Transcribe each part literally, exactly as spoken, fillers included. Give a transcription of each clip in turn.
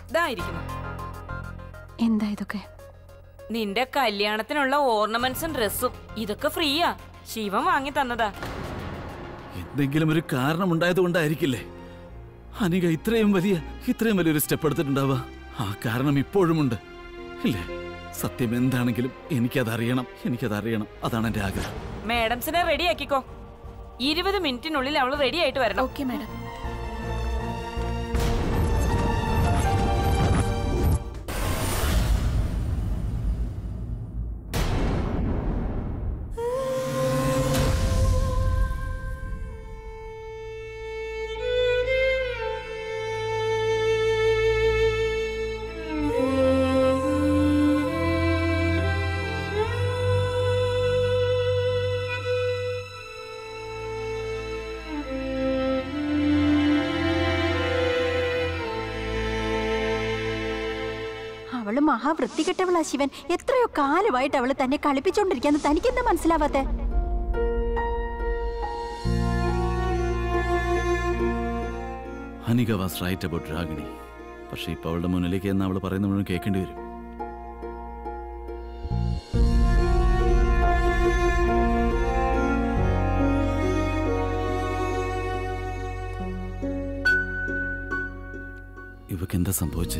ഇതായിരിക്കുന്നു. എന്താ ഇതൊക്കെ? നിന്റെ കല്യാണത്തിനുള്ള ഓർണമെന്റ്സും ഡ്രസ്സും ഇതൊക്കെ ഫ്രീയാ. ശിവൻ വാങ്ങി തന്നതാ. എന്തെങ്കിലും ഒരു കാരണം ഉണ്ടായത് കൊണ്ടായിരിക്കില്ലേ അനിക ഇത്രയും വലിയ ഇത്രയും വലിയൊരു സ്റ്റെപ്പ് എടുത്തിട്ടുണ്ടാവുക? ആ കാരണം ഇപ്പോഴുമുണ്ട് ഇല്ലേ? സത്യം എന്താണെങ്കിലും എനിക്കതറിയണം, എനിക്കതറിയണം. അതാണ് എന്റെ ആഗ്രഹം. മാഡംസിനെ റെഡിയാക്കിക്കോ. ഇരുപത് മിനിറ്റിനുള്ളിൽ അവള് റെഡി ആയിട്ട് വരണം. Okay madam. അവള് മഹാവൃത്തികെട്ടവളാ ശിവൻ. എത്രയോ കാലമായിട്ട് അവള് തന്നെ കളിപ്പിച്ചോണ്ടിരിക്കാന്ന് തനിക്കെന്താ മനസ്സിലാവാത്തെ? Anika was right about Ragini. പക്ഷെ ഇപ്പൊ അവളുടെ മുന്നിലേക്ക് എന്ന് അവള് പറയുന്ന മുഴുവൻ കേൾക്കേണ്ടി വരും. ഇവക്ക് എന്താ സംഭവിച്ചേ?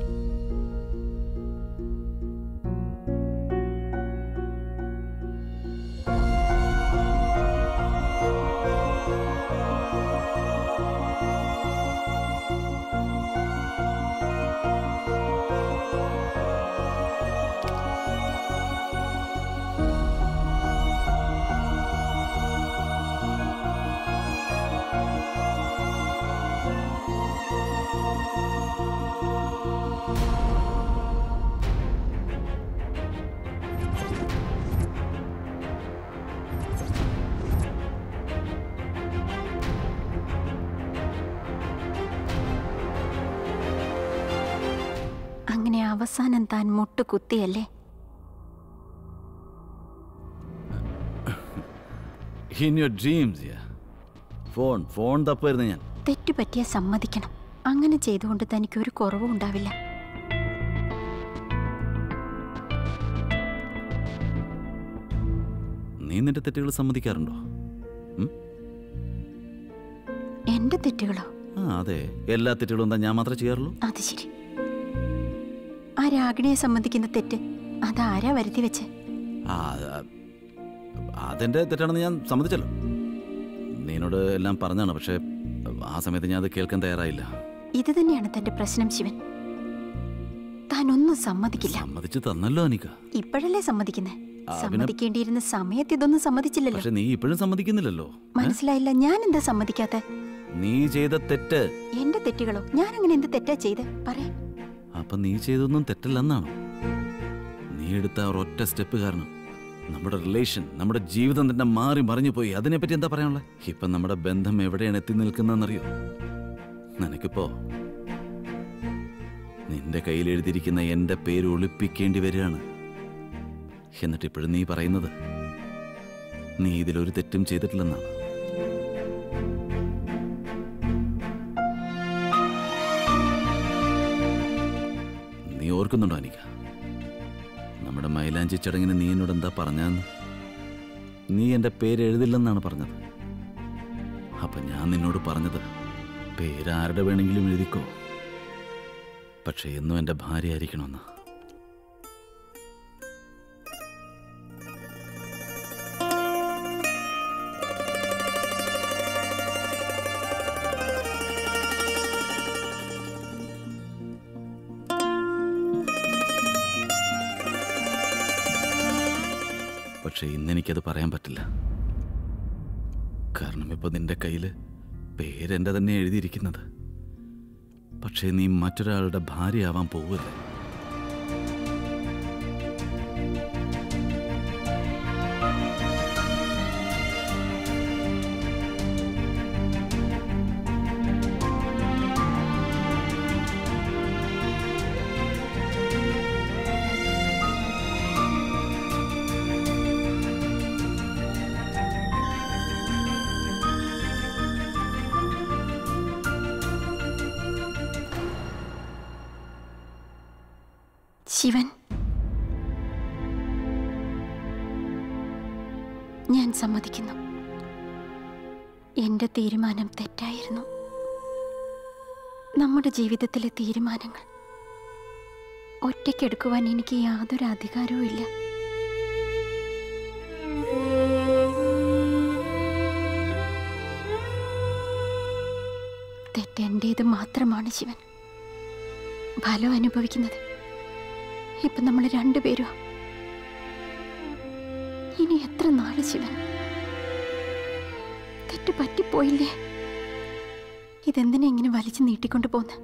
അങ്ങനെ അവസാനം താൻ മുട്ടുകുത്തിയല്ലേ? In your dreams, yeah. Phone phone തപ്പായിരുന്നു ഞാൻ. തെറ്റുപറ്റിയ സമ്മതിക്കണം. അങ്ങനെ ചെയ്തുകൊണ്ട് തനിക്ക് ഒരു കുറവും ഉണ്ടാവില്ല. നീ നിന്റെ തെറ്റുകൾ സമ്മതിക്കാറുണ്ടോ? എന്റെ തെറ്റുകളോ? ആ അതെ, എല്ലാ തെറ്റുകളും എന്താ ഞാൻ മാത്രമേ ചെയ്യാറുള്ളൂ? അത് ശരി. ആ രാഗിണിയെ സമ്മതിക്കുന്ന തെറ്റ് അതാരാ വരുത്തി വെച്ച്? അതെന്റെ തെറ്റാണെന്ന് ഞാൻ സമ്മതിച്ചല്ലോ. നീനോട് എല്ലാം പറഞ്ഞാണ്. പക്ഷെ ആ സമയത്ത് ഞാൻ അത് കേൾക്കാൻ തയ്യാറായില്ല. ഇത് തന്നെയാണ് തന്റെ പ്രശ്നം ശിവൻ. താൻ ഒന്നും സമ്മതിക്കില്ല. സമ്മതിച്ചു തന്നല്ലോ അനിക. ഇപ്പോഴല്ലേ സമ്മതിക്കുന്നേ? സമ്മതിക്കേണ്ടിയിരുന്ന സമയത്ത് ഇതൊന്നും സമ്മതിച്ചില്ലല്ലോ. പക്ഷെ നീ ഇപ്പോഴും സമ്മതിക്കുന്നില്ലല്ലോ. മനസ്സിലായില്ല. ഞാൻ എന്താ സമ്മതിക്കാത്ത? നീ ചെയ്ത തെറ്റ്. എന്റെ തെറ്റുകളോ? ഞാൻ അങ്ങനെ എന്ത് തെറ്റാ ചെയ്ത് പറയാ? അപ്പൊ നീ ചെയ്തൊന്നും തെറ്റല്ലെന്നാണോ? നീ എടുത്ത ഒരൊറ്റ സ്റ്റെപ്പ് കാരണം നമ്മുടെ റിലേഷൻ, നമ്മുടെ ജീവിതം തന്നെ മാറി മറിഞ്ഞു പോയി. അതിനെപ്പറ്റി എന്താ പറയാനുള്ളത്? ഇപ്പൊ നമ്മുടെ ബന്ധം എവിടെയാണ് എത്തി നിൽക്കുന്നതെന്നറിയോ? നിനക്കിപ്പോ നിന്റെ കയ്യിൽ എഴുതിയിരിക്കുന്ന എന്റെ പേര് ഒളിപ്പിക്കേണ്ടി വരികയാണ്. എന്നിട്ട് ഇപ്പോഴും നീ പറയുന്നത് നീ ഇതിലൊരു തെറ്റും ചെയ്തിട്ടില്ലെന്നാണ്. നീ ഓർക്കുന്നുണ്ടോ അനിക? നമ്മുടെ മൈലാഞ്ചി ചടങ്ങിന് നീ എന്നോട് എന്താ പറഞ്ഞെന്ന്? നീ എൻ്റെ പേര് എഴുതില്ലെന്നാണ് പറഞ്ഞത്. അപ്പൊ ഞാൻ നിന്നോട് പറഞ്ഞത് പേരാരുടെ വേണമെങ്കിലും എഴുതിക്കോ, പക്ഷെ എന്നും എൻ്റെ ഭാര്യ ആയിരിക്കണമെന്ന്. പക്ഷെ ഇന്നെനിക്കത് പറയാൻ പറ്റില്ല. കാരണം ഇപ്പൊ നിന്റെ കയ്യിൽ പേരെൻ്റെ തന്നെ എഴുതിയിരിക്കുന്നത്. പക്ഷേ നീ മറ്റൊരാളുടെ ഭാര്യയാവാൻ പോവല്ലേ? ശിവൻ, ഞാൻ സമ്മതിക്കുന്നു. എന്റെ തീരുമാനം തെറ്റായിരുന്നു. നമ്മുടെ ജീവിതത്തിലെ തീരുമാനങ്ങൾ ഒറ്റയ്ക്കെടുക്കുവാൻ എനിക്ക് യാതൊരു അധികാരവും ഇല്ല. തെറ്റെന്റേത് മാത്രമാണ് ശിവൻ. ഫലം അനുഭവിക്കുന്നത് ഇപ്പൊ നമ്മൾ രണ്ടുപേരും. ഇനി എത്ര നാള് ശിവൻ? തെറ്റ് പറ്റിപ്പോയില്ലേ? ഇതെന്തിനാ ഇങ്ങനെ വലിച്ചു നീട്ടിക്കൊണ്ട് പോന്ന്?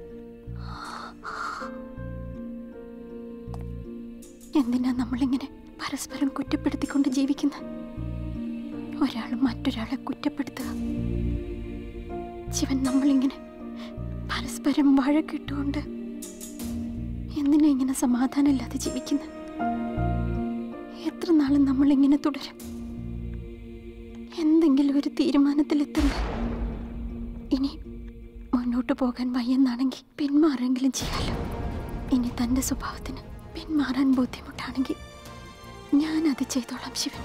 എന്തിനാ നമ്മളിങ്ങനെ പരസ്പരം കുറ്റപ്പെടുത്തിക്കൊണ്ട് ജീവിക്കുന്ന? ഒരാൾ മറ്റൊരാളെ കുറ്റപ്പെടുത്തുക. ശിവൻ, നമ്മളിങ്ങനെ പരസ്പരം വഴക്കിട്ടുകൊണ്ട് എന്തിനാ ഇങ്ങനെ സമാധാനമില്ലാതെ ജീവിക്കുന്നത്? എത്ര നാളും നമ്മളിങ്ങനെ തുടരും? എന്തെങ്കിലും ഒരു തീരുമാനത്തിലെത്തണ്ടേ? ഇനി മുന്നോട്ട് പോകാൻ വയ്യെന്നാണെങ്കിൽ പിന്മാറെങ്കിലും ചെയ്യാലോ. ഇനി തൻ്റെ സ്വഭാവത്തിന് പിന്മാറാൻ ബുദ്ധിമുട്ടാണെങ്കിൽ ഞാനത് ചെയ്തോളാം ശിവൻ.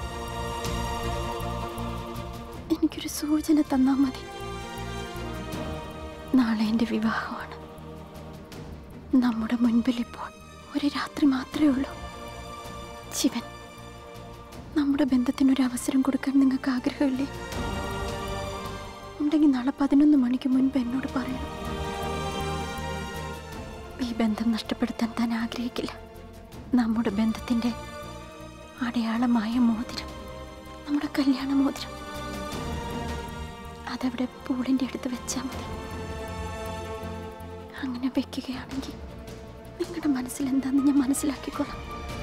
എനിക്കൊരു സൂചന തന്നാൽ മതി. നാളെ എൻ്റെ വിവാഹമാണ്. നമ്മുടെ മുൻപിൽ ഇപ്പോൾ ഒരു രാത്രി മാത്രമേ ഉള്ളൂ. ശിവൻ, നമ്മുടെ ബന്ധത്തിനൊരു അവസരം കൊടുക്കാൻ നിങ്ങൾക്ക് ആഗ്രഹമില്ലേ? ഉണ്ടെങ്കിൽ നാളെ പതിനൊന്ന് മണിക്ക് മുൻപ് എന്നോട് പറയണം. ഈ ബന്ധം നഷ്ടപ്പെടുത്താൻ താൻ ആഗ്രഹിക്കില്ല. നമ്മുടെ ബന്ധത്തിൻ്റെ അടയാളമായ മോതിരം, നമ്മുടെ കല്യാണ മോതിരം, അതവിടെ പൂളിൻ്റെ അടുത്ത് വെച്ചാൽ മതി. അങ്ങനെ വെക്കുകയാണെങ്കിൽ നിങ്ങളുടെ മനസ്സിൽ എന്താണെന്ന് ഞാൻ മനസ്സിലാക്കിക്കൊള്ളാം.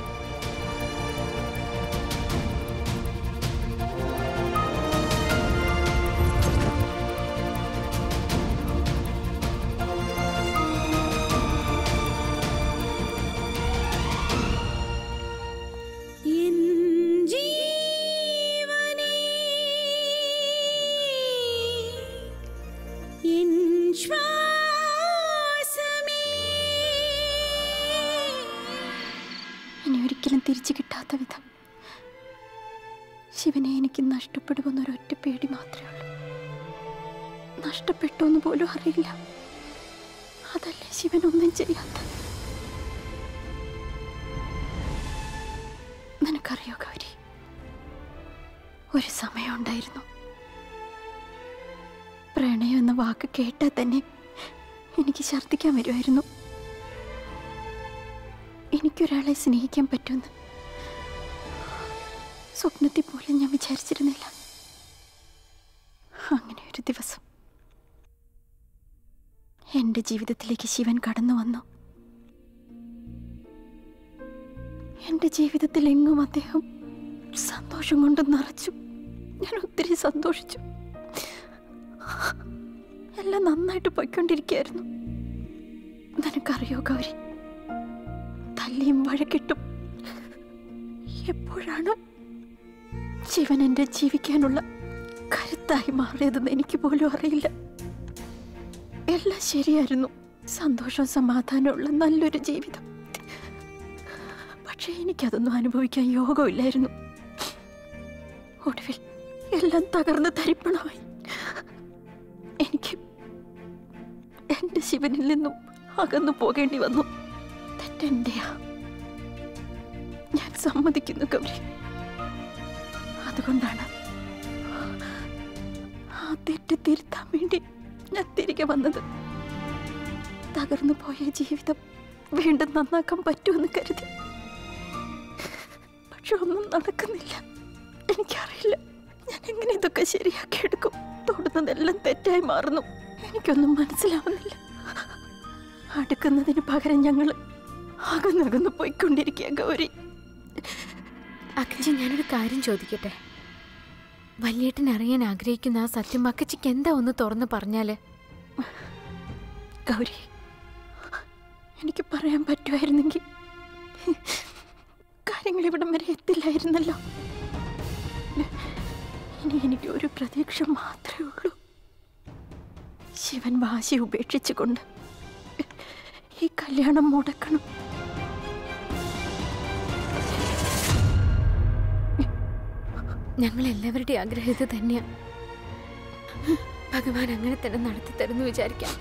തിരിച്ചു കിട്ടാത്ത വിധം ശിവനെ എനിക്ക് നഷ്ടപ്പെടുമെന്നൊരൊറ്റ പേടി മാത്രമേ ഉള്ളൂ. നഷ്ടപ്പെട്ടു എന്ന് പോലും അറിയില്ല. അതല്ലേ ശിവനൊന്നും ചെയ്യാത്ത. നിനക്കറിയോ ഗൗരി, ഒരു സമയമുണ്ടായിരുന്നു പ്രണയം എന്ന വാക്ക് കേട്ടാൽ തന്നെ എനിക്ക് ഛർദ്ദിക്കാൻ വരുമായിരുന്നു. എനിക്കൊരാളെ സ്നേഹിക്കാൻ പറ്റുമെന്ന് സ്വപ്നത്തിൽ പോലും ഞാൻ വിചാരിച്ചിരുന്നില്ല. അങ്ങനെ ഒരു ദിവസം എൻ്റെ ജീവിതത്തിലേക്ക് ശിവൻ കടന്നു വന്നു. എൻ്റെ ജീവിതത്തിൽ എങ്ങും അദ്ദേഹം സന്തോഷം കൊണ്ട് നിറച്ചു. ഞാൻ ഒത്തിരി സന്തോഷിച്ചു. എല്ലാം നന്നായിട്ട് പോയിക്കൊണ്ടിരിക്കുകയായിരുന്നു. നിനക്കറിയോ ഗൗരി, തല്ലിയും വഴക്കിട്ടും എപ്പോഴാണ് ശിവൻ എൻ്റെ ജീവിക്കാനുള്ള കരുത്തായി മാറിയതെന്ന് എനിക്ക് പോലും അറിയില്ല. എല്ലാം ശരിയായിരുന്നു, സന്തോഷവും സമാധാനമുള്ള നല്ലൊരു ജീവിതം. പക്ഷേ എനിക്കതൊന്നും അനുഭവിക്കാൻ യോഗമില്ലായിരുന്നു. ഒടുവിൽ എല്ലാം തകർന്ന് തരിപ്പണമായി. എനിക്ക് എൻ്റെ ശിവനിൽ നിന്നും അകന്നു പോകേണ്ടി വന്നു. തെറ്റെന്റെയാ, ഞാൻ സമ്മതിക്കുന്നു ഗൗരി. അതുകൊണ്ടാണ് ആ തെറ്റ് തിരുത്താൻ വേണ്ടി ഞാൻ തിരികെ വന്നത്. തകർന്നു പോയ ജീവിതം വീണ്ടും നന്നാക്കാൻ പറ്റുമെന്ന് കരുതി. പക്ഷെ ഒന്നും നടക്കുന്നില്ല. എനിക്കറിയില്ല ഞാൻ എങ്ങനെ ഇതൊക്കെ ശരിയാക്കിയെടുക്കും. തൊടുന്നതെല്ലാം തെറ്റായി മാറുന്നു. എനിക്കൊന്നും മനസ്സിലാവുന്നില്ല. അടുക്കുന്നതിന് പകരം ഞങ്ങൾ അകന്നകന്ന് പോയിക്കൊണ്ടിരിക്കുക ഗൗരി. അക്കച്ചി, ഞാനൊരു കാര്യം ചോദിക്കട്ടെ? വല്യേട്ടൻ അറിയാൻ ആഗ്രഹിക്കുന്ന ആ സത്യം അക്കച്ചിക്ക് എന്താ ഒന്ന് തുറന്ന് പറഞ്ഞാല്? ഗൗരി, എനിക്ക് പറയാൻ പറ്റുമായിരുന്നെങ്കിൽ കാര്യങ്ങൾ ഇവിടം വരെ എത്തില്ലായിരുന്നല്ലോ. ഇനി എനിക്ക് ഒരു പ്രതീക്ഷ മാത്രമേ ഉള്ളൂ. ശിവൻ വാശി ഉപേക്ഷിച്ചുകൊണ്ട് ഈ കല്യാണം മുടക്കണം. ഞങ്ങൾ എല്ലാവരുടെയും ആഗ്രഹം ഇത് തന്നെയാ. ഭഗവാൻ അങ്ങനെ തന്നെ നടത്തി തരുന്നു വിചാരിക്കാം.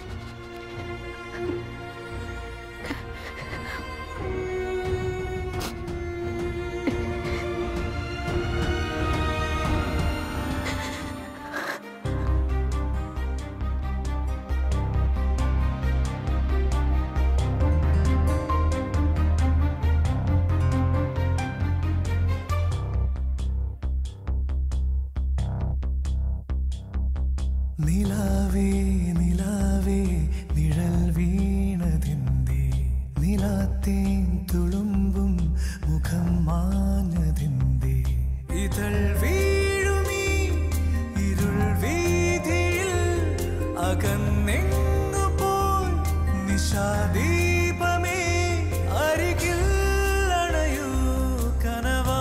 നിലാവേ നിലാവേ നിഴൽ വീണതിന്റെ നിലാത്തേൻ തുളുമ്പും മുഖം മാഞ്ഞതിന്റെ ഇതൾ വീഴുമീ ഇരുൾ വീതിയിൽ അകന്നെങ്ങു പോയി നിശാദീപമേ അരികിൽ അണയൂ കനവാ.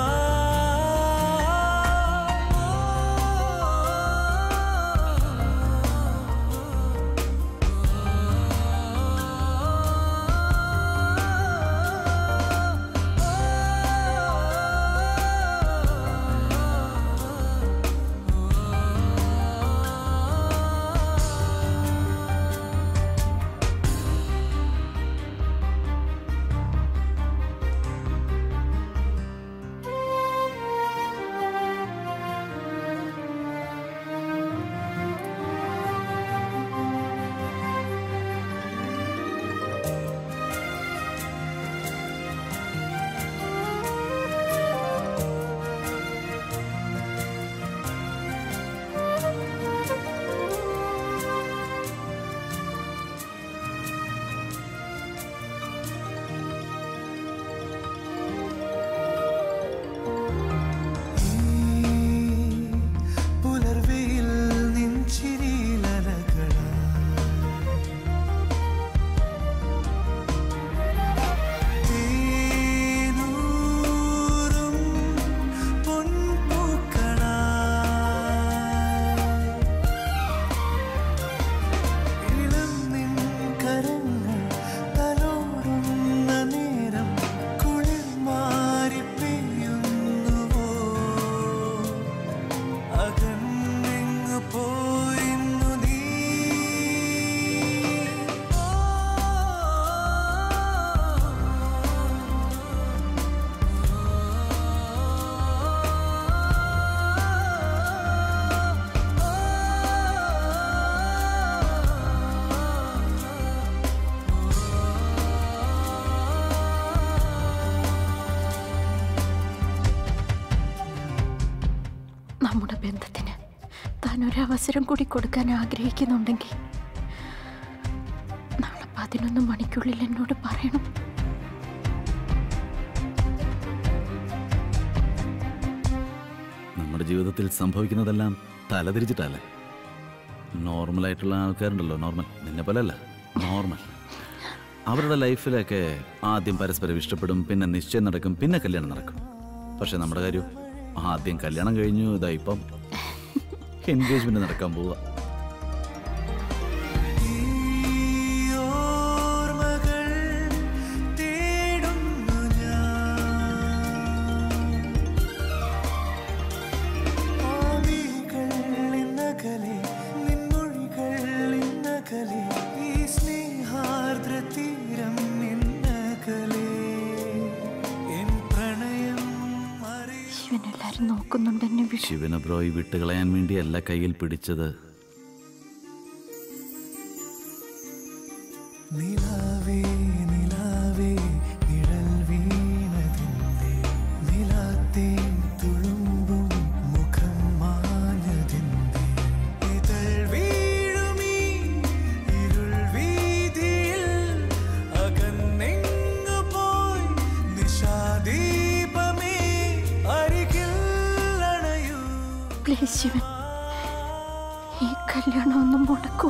നമ്മുടെ ബന്ധത്തിന് താൻ ഒരവസരം കൂടി കൊടുക്കാൻ ആഗ്രഹിക്കുന്നുണ്ടെങ്കിൽ നാളെ പതിനൊന്ന് മണിക്കുള്ളിൽ എന്നോട് പറയണം. നമ്മുടെ ജീവിതത്തിൽ സംഭവിക്കുന്നതെല്ലാം തലതിരിച്ചിട്ടല്ലേ. നോർമലായിട്ടുള്ള ആൾക്കാരുണ്ടല്ലോ, നോർമൽ, നിന്നെ പോലെയല്ല, നോർമൽ. അവരുടെ ലൈഫിലൊക്കെ ആദ്യം പരസ്പരം ഇഷ്ടപ്പെടും, പിന്നെ നിശ്ചയം നടക്കും, പിന്നെ കല്യാണം നടക്കും. പക്ഷെ നമ്മുടെ കാര്യം ആദ്യം കല്യാണം കഴിഞ്ഞു, ഇതാ ഇപ്പം എൻഗേജ്മെന്റ് നടക്കാൻ പോവുക. ശിവന ബ്രോയി വിട്ടുകളയാൻ വേണ്ടി എല്ലാ കയ്യിൽ പിടിച്ചത്. നിലാവേ നിലാവേ നിഴൽ വീണതിന്റെ നിലാത്തേൻ തുളുമ്പും മുഖം മാഞ്ഞതിന്റെ ഇതൾ വീഴുമീ ഇരുൾ വീതിയിൽ അകന്നെങ്ങു പോയി നിശാദീപമേ അരികിൽ അണയൂ. പ്ലീസ് ശിവൻ, ഈ കല്യാണം ഒന്നും മുടക്കൂ.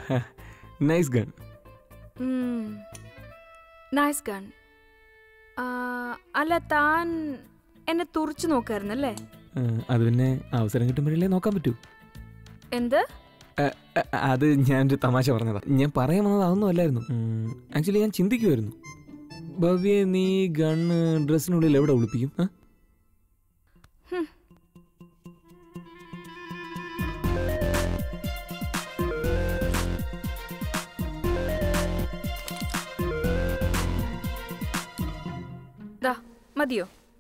Nice gun. Nice gun. അല്ല, താൻ എന്നെ തുറച്ചു നോക്കായിരുന്നല്ലേ? അത് പിന്നെ അവസരം കിട്ടുമ്പോഴല്ലേ നോക്കാൻ പറ്റൂ. എന്ത്? അത് ഞാനൊരു തമാശ പറഞ്ഞതാ. ഞാൻ പറയാൻ വന്നത് അതൊന്നും അല്ലായിരുന്നു. ആക്ച്വലി ഞാൻ ചിന്തിക്കുമായിരുന്നു, ഭവ്യെ നീ ഗണ്ണ് ഡ്രസ്സിനുള്ളിൽ എവിടെ ഒളിപ്പിക്കും? മതിയോ?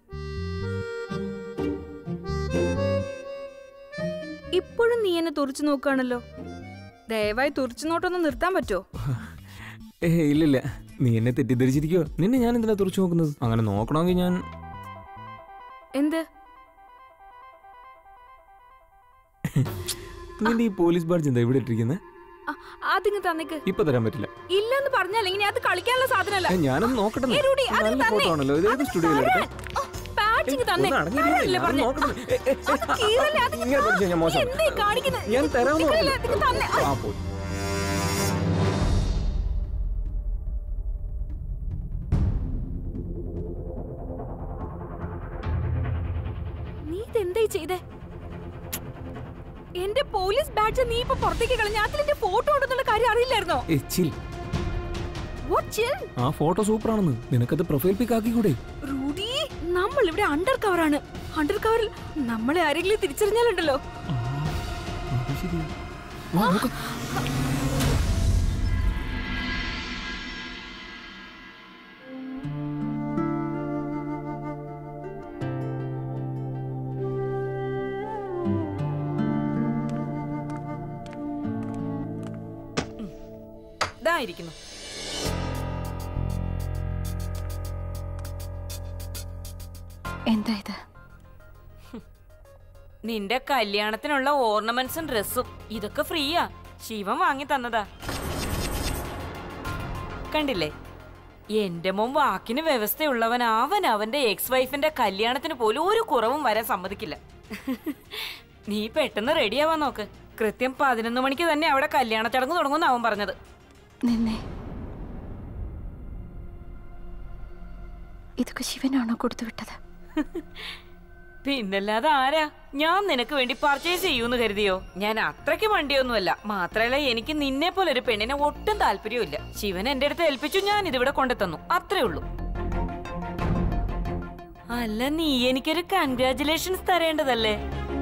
ഇപ്പോഴും നീ എന്നെ തുറച്ചു നോക്കുകയാണല്ലോ. ദയവായി തുറച്ചു നോട്ടൊന്ന് നിർത്താൻ പറ്റുമോ? ഏ ഇല്ലില്ല, നീ എന്നെ തെറ്റിദ്ധരിച്ചിരിക്കോ? നിന്നെ ഞാൻ എന്തിനാ തുറച്ചു നോക്കുന്നത്? അങ്ങനെ നോക്കണമെങ്കിൽ ഞാൻ എന്ത്? നിന്റെ ഈ പോലീസ് ബാഡ്ജ് എന്താ ഇവിടെ ഇട്ടിരിക്കുന്നത്? അതിങ്ങ് തന്നേക്ക്. ഇപ്പൊ തരാൻ പറ്റില്ല. ഇല്ലെന്ന് പറഞ്ഞാൽ ഇങ്ങനെ അത് കളിക്കാനുള്ള സാധനമല്ല. ഞാനൊന്ന് നോക്കട്ടെ. നല്ല ഫോട്ടോ ആണല്ലോ. ഇത് ഏത് സ്റ്റുഡിയോയിൽ എടുത്തേ? ഞാൻ തരാമെന്ന് പറഞ്ഞു. നീ ഇതെന്തായി ചെയ്തേ? എന്റെ പോലീസ് ബാഡ്ജ് നീ ഇപ്പൊ പുറത്തേക്ക് കളഞ്ഞ. അതിൽ എന്റെ ഫോട്ടോ ഉണ്ടെന്നുള്ള കാര്യം അറിയില്ലായിരുന്നോ? ആ ഫോട്ടോ സൂപ്പർ ആണെന്ന്. നിനക്കത് പ്രൊഫൈൽ പിക്ക് ആക്കിക്കൂടെ? റൂഡി, നമ്മൾ ഇവിടെ അണ്ടർ കവർ ആണ്. അണ്ടർ കവറിൽ നമ്മളെ ആരെങ്കിലും തിരിച്ചറിഞ്ഞാലുണ്ടല്ലോ. ഇതായിരിക്കുന്നു. എന്താ ഇത്? നിന്റെ കല്യാണത്തിനുള്ള ഓർണമെന്റ്സും ഡ്രസ്സും ഇതൊക്കെ ഫ്രീയാ. ശിവൻ വാങ്ങി തന്നതാ. കണ്ടില്ലേ, എന്റെ മോൻ വാക്കിന് വ്യവസ്ഥയുള്ളവൻ. അവൻ അവന്റെ എക്സ് വൈഫിന്റെ കല്യാണത്തിന് പോലും ഒരു കുറവും വരാൻ സമ്മതിക്കില്ല. നീ പെട്ടെന്ന് റെഡിയാവാൻ നോക്ക്. കൃത്യം പതിനൊന്ന് മണിക്ക് തന്നെ അവിടെ കല്യാണ ചടങ്ങ് തുടങ്ങുമെന്ന് അവൻ പറഞ്ഞത്. നിന്നെ ഇതൊക്കെ ശിവനാണോ കൊടുത്തുവിട്ടത്? പിന്നല്ലാതെ ആരാ? ഞാൻ നിനക്ക് വേണ്ടി പർച്ചേസ് ചെയ്യൂന്ന് കരുതിയോ? ഞാൻ അത്രയ്ക്ക് വണ്ടിയൊന്നുമല്ല. മാത്രല്ല, എനിക്ക് നിന്നെ പോലെ ഒരു പെണ്ണിനെ ഒട്ടും താല്പര്യമില്ല. ശിവൻ എന്റെ അടുത്ത് ഏൽപ്പിച്ചു, ഞാൻ ഇതിവിടെ കൊണ്ടുതന്നു, അത്രേ ഉള്ളൂ. അല്ല, നീ എനിക്കൊരു കൺഗ്രാറ്റുലേഷൻസ് തരേണ്ടതല്ലേ?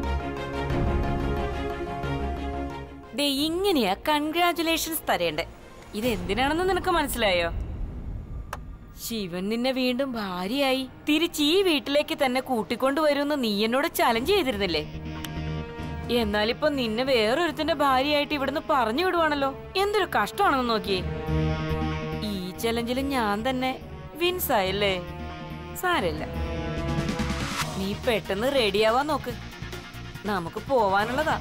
ദേ ഇങ്ങനെയാ കൺഗ്രാറ്റുലേഷൻസ് തരേണ്ടേ. ഇതെന്തിനാണെന്ന് നിനക്ക് മനസ്സിലായോ? ശിവൻ നിന്നെ വീണ്ടും ഭാര്യയായി തിരിച്ച് ഈ വീട്ടിലേക്ക് തന്നെ കൂട്ടിക്കൊണ്ടുവരുമെന്ന് നീ എന്നോട് ചലഞ്ച് ചെയ്തിരുന്നില്ലേ? എന്നാലിപ്പോ നിന്നെ വേറൊരുത്തിന്റെ ഭാര്യയായിട്ട് ഇവിടുന്ന് പറഞ്ഞു വിടുവാണല്ലോ. എന്തൊരു കഷ്ടമാണെന്ന് നോക്കിയേ. ഈ ചലഞ്ചിൽ ഞാൻ തന്നെ വിൻസ് ആയല്ലേ? സാരമില്ല, നീ പെട്ടെന്ന് റെഡിയാവാൻ നോക്ക്. നമുക്ക് പോവാനുള്ളതാ.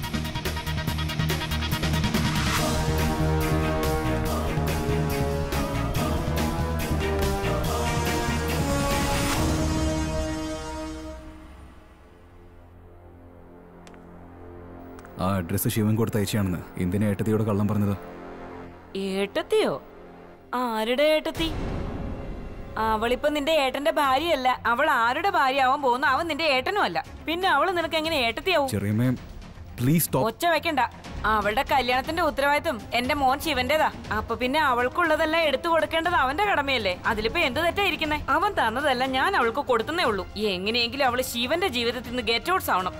ആ അഡ്രസ് ശിവൻ കൊടുത്ത അയച്ചാണെന്ന് എന്തിനാ ഏട്ടത്തിയോട് കള്ളം പറഞ്ഞത്? ഏട്ടത്തിയോ? ആരുടെ ഏട്ടത്തി? അവളിപ്പോ നിന്റെ ഏട്ടന്റെ ഭാര്യയല്ല. അവൾ ആരുടെ ഭാര്യ ആവാൻ പോകുന്ന? അവൻ നിന്റെ ഏട്ടനും അല്ല. പിന്നെ അവള് നിനക്ക് എങ്ങനെ ഏട്ടത്തിയാവും? ഒച്ച വെക്കണ്ട. അവളുടെ കല്യാണത്തിന്റെ ഉത്തരവാദിത്വം എന്റെ മോൻ ശിവന്റേതാ. അപ്പൊ പിന്നെ അവൾക്കുള്ളതെല്ലാം എടുത്തു കൊടുക്കേണ്ടത് അവന്റെ കടമയല്ലേ? അതിലിപ്പോ എന്ത് തെറ്റായിരിക്കുന്നേ? അവൻ തന്നതല്ല ഞാൻ അവൾക്ക് കൊടുത്തേ ഉള്ളൂ. എങ്ങനെയെങ്കിലും അവള് ശിവന്റെ ജീവിതത്തിൽ നിന്ന് ഗെറ്റ് ഔട്ട്സ് ആവണം.